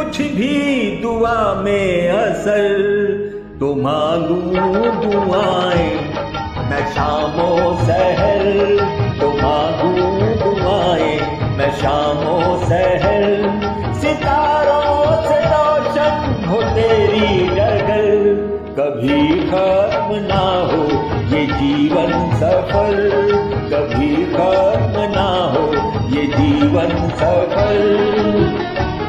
कुछ भी दुआ में असर, तो मांगूं दुआएं मैं शामो सहर, तो मांगूं दुआएं मैं शामो सहर। सितारों से रोशन हो तेरी डगर, कभी खत्म ना हो ये जीवन सफर, कभी खत्म ना हो ये जीवन सफर।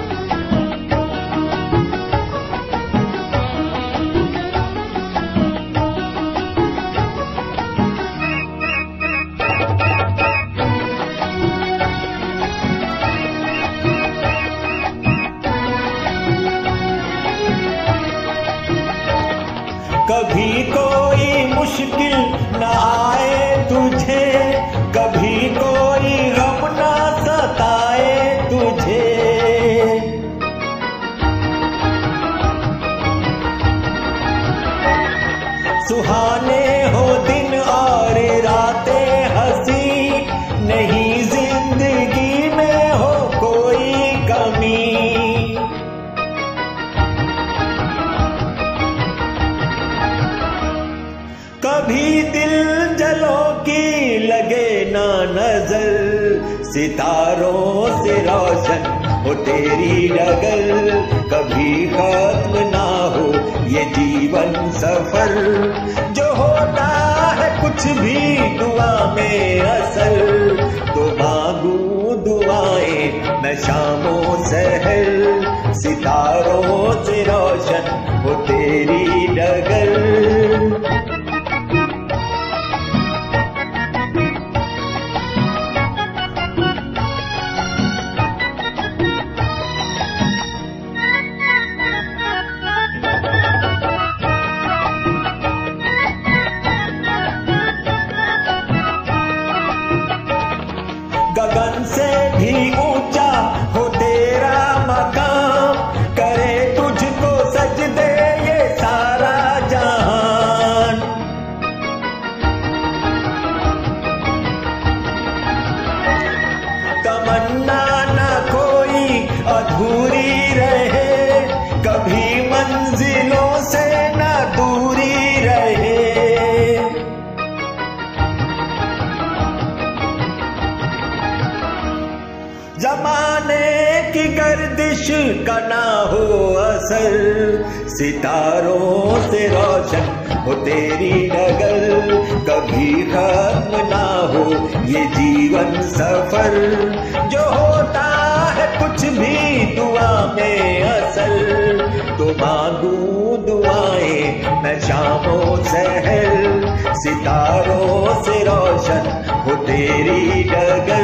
कभी कोई मुश्किल न आए तुझे, कभी कोई गम न सताए तुझे, सुहाने हो दिन और रातें हंसी, नहीं जिंदगी में हो कोई कमी। कभी दिल जलों की लगे ना नजर, सितारों से रोशन हो तेरी डगर, कभी खत्म ना हो ये जीवन सफर। जो होता है कुछ भी दुआ में असर, तो मांगूं दुआएं मैं शामो सहर, सितारों से रोशन हो तेरी डगर। गगन से भी ऊंचा हो तेरा मकाम, करे तुझको सजदे ये सारा जहान। तमन्ना न कोई अधूरी रहे, कभी मंजिलों से न दूरी रहे। जमाने की गर्दिश का ना हो असर, सितारों से रोशन हो तेरी डगर, कभी खत्म ना हो ये जीवन सफर। जो होता है कुछ भी दुआ में असर, तो मांगूं दुआएं मैं शामो सहर, सितारों से रोशन हो तेरी डगर।